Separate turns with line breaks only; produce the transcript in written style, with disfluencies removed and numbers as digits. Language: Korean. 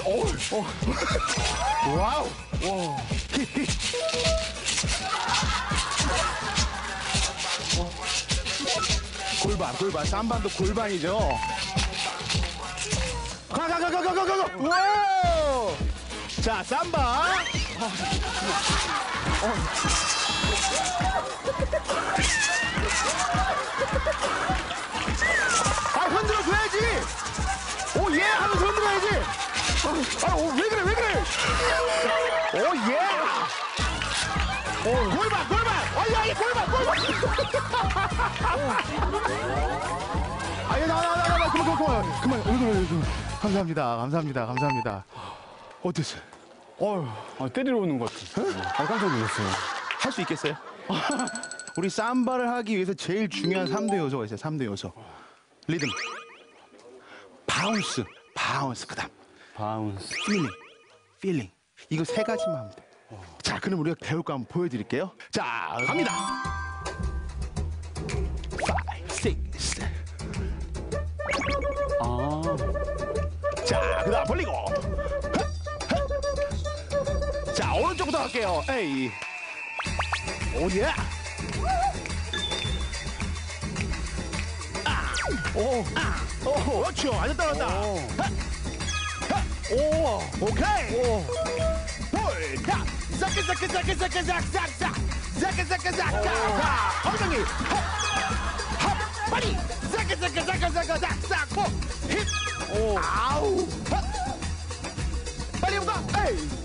와우. 골반. 삼반도 골반이죠. 가. 와우. 자, 삼바. 흔들어줘야지. 오, 예! 하면서 흔들어야지. 왜 그래. 오, 예! 골반. 아니, 골반. 아니, 나. 그만. 감사합니다. 어땠어요?
때리러 오는 것 같았어요. 깜짝 놀랐어요.
할 수 있겠어요? 우리 삼바를 하기 위해서 제일 중요한 3대 요소가 있어요. 3대 요소. 리듬, 바운스, 그다음
바운스.
필링. 이거 세 가지만 하면 돼. 자, 그럼 우리가 배울 거 한번 보여드릴게요. 자, 갑니다. 5, 6. 자, 그다음 벌리고. 자, 오른쪽부터 갈게요. 에이. 오예. 그렇죠. 앉았다. 오케이. 볼카. 싹. 엉덩이. 합. 빨리. 싹. 힙. 아우. 빨리 해볼까? 에이.